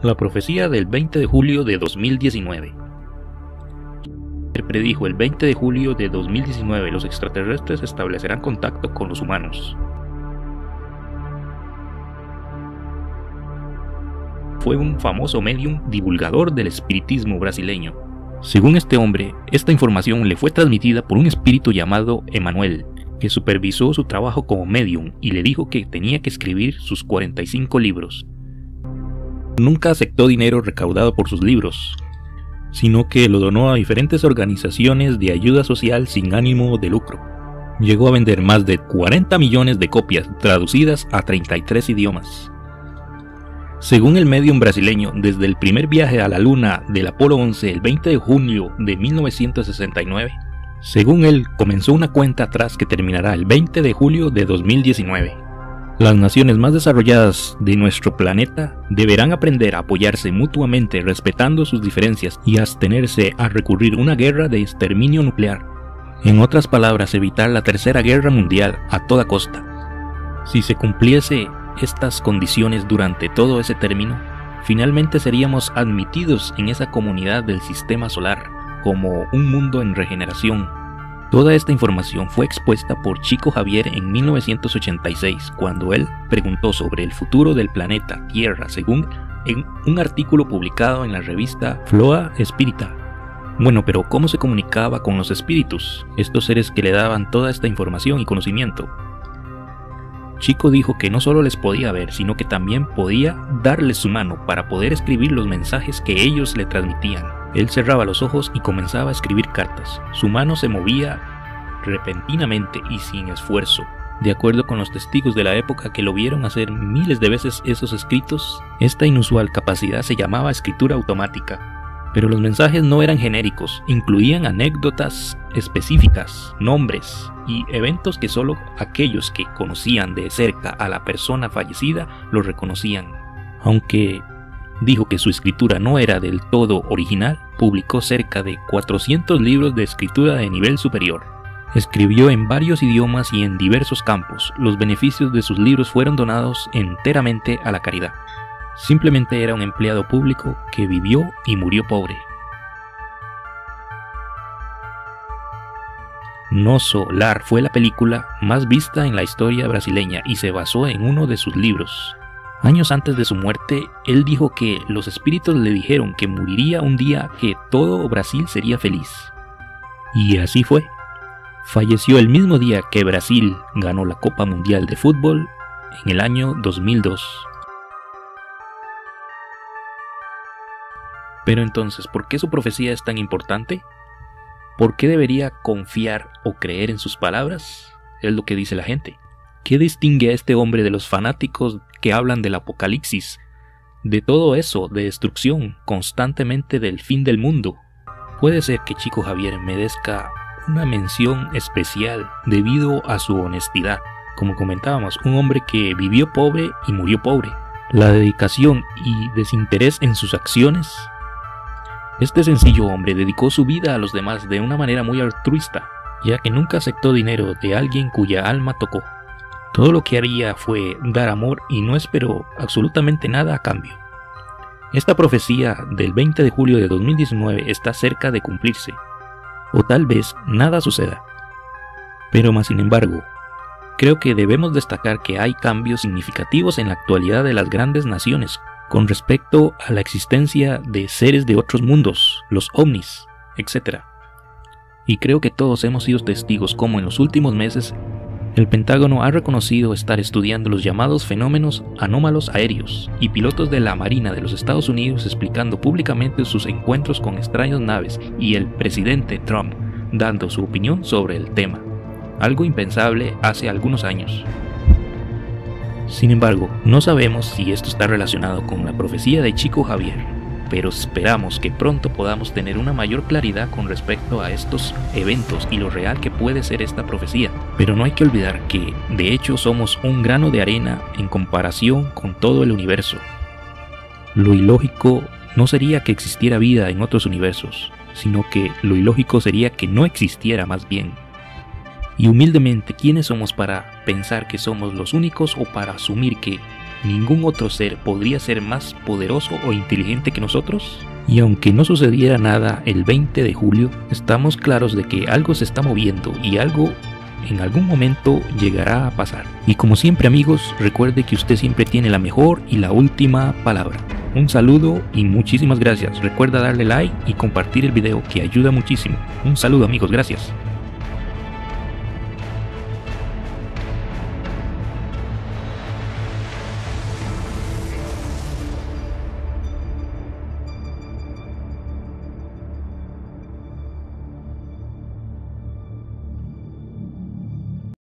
La profecía del 20 de julio de 2019. Predijo el 20 de julio de 2019 los extraterrestres establecerán contacto con los humanos. Fue un famoso medium divulgador del espiritismo brasileño. Según este hombre, esta información le fue transmitida por un espíritu llamado Emanuel, que supervisó su trabajo como medium y le dijo que tenía que escribir sus 45 libros. Nunca aceptó dinero recaudado por sus libros, sino que lo donó a diferentes organizaciones de ayuda social sin ánimo de lucro. Llegó a vender más de 40 millones de copias traducidas a 33 idiomas. Según el medium brasileño, desde el primer viaje a la luna del Apolo 11 el 20 de junio de 1969, según él, comenzó una cuenta atrás que terminará el 20 de julio de 2019. Las naciones más desarrolladas de nuestro planeta deberán aprender a apoyarse mutuamente respetando sus diferencias y abstenerse a recurrir a una guerra de exterminio nuclear. En otras palabras, evitar la tercera guerra mundial a toda costa. Si se cumpliese estas condiciones durante todo ese término, finalmente seríamos admitidos en esa comunidad del sistema solar como un mundo en regeneración. Toda esta información fue expuesta por Chico Xavier en 1986, cuando él preguntó sobre el futuro del planeta Tierra, según en un artículo publicado en la revista Floa Espírita. Bueno, pero ¿cómo se comunicaba con los espíritus, estos seres que le daban toda esta información y conocimiento? Chico dijo que no solo les podía ver, sino que también podía darles su mano para poder escribir los mensajes que ellos le transmitían. Él cerraba los ojos y comenzaba a escribir cartas. Su mano se movía repentinamente y sin esfuerzo. De acuerdo con los testigos de la época que lo vieron hacer miles de veces esos escritos, esta inusual capacidad se llamaba escritura automática. Pero los mensajes no eran genéricos, incluían anécdotas específicas, nombres y eventos que solo aquellos que conocían de cerca a la persona fallecida lo reconocían. Aunque dijo que su escritura no era del todo original, publicó cerca de 400 libros de escritura de nivel superior. Escribió en varios idiomas y en diversos campos. Los beneficios de sus libros fueron donados enteramente a la caridad. Simplemente era un empleado público que vivió y murió pobre. No Solar fue la película más vista en la historia brasileña y se basó en uno de sus libros. Años antes de su muerte, él dijo que los espíritus le dijeron que moriría un día que todo Brasil sería feliz. Y así fue. Falleció el mismo día que Brasil ganó la Copa Mundial de Fútbol en el año 2002. Pero entonces, ¿por qué su profecía es tan importante? ¿Por qué debería confiar o creer en sus palabras? Es lo que dice la gente. ¿Qué distingue a este hombre de los fanáticos que hablan del apocalipsis, de todo eso, de destrucción, constantemente del fin del mundo? Puede ser que Chico Xavier merezca una mención especial debido a su honestidad. Como comentábamos, un hombre que vivió pobre y murió pobre. La dedicación y desinterés en sus acciones. Este sencillo hombre dedicó su vida a los demás de una manera muy altruista, ya que nunca aceptó dinero de alguien cuya alma tocó. Todo lo que haría fue dar amor y no esperó absolutamente nada a cambio. Esta profecía del 20 de julio de 2019 está cerca de cumplirse, o tal vez nada suceda. Pero más sin embargo, creo que debemos destacar que hay cambios significativos en la actualidad de las grandes naciones con respecto a la existencia de seres de otros mundos, los ovnis, etc. Y creo que todos hemos sido testigos como en los últimos meses el Pentágono ha reconocido estar estudiando los llamados fenómenos anómalos aéreos y pilotos de la Marina de los Estados Unidos explicando públicamente sus encuentros con extrañas naves y el presidente Trump dando su opinión sobre el tema, algo impensable hace algunos años. Sin embargo, no sabemos si esto está relacionado con la profecía de Chico Xavier, pero esperamos que pronto podamos tener una mayor claridad con respecto a estos eventos y lo real que puede ser esta profecía. Pero no hay que olvidar que, de hecho, somos un grano de arena en comparación con todo el universo. Lo ilógico no sería que existiera vida en otros universos, sino que lo ilógico sería que no existiera más bien. Y humildemente, ¿quiénes somos para pensar que somos los únicos o para asumir que ¿Ningún otro ser podría ser más poderoso o inteligente que nosotros? Y aunque no sucediera nada el 20 de julio, estamos claros de que algo se está moviendo y algo en algún momento llegará a pasar. Y como siempre amigos, recuerde que usted siempre tiene la mejor y la última palabra. Un saludo y muchísimas gracias. Recuerda darle like y compartir el video que ayuda muchísimo. Un saludo amigos, gracias.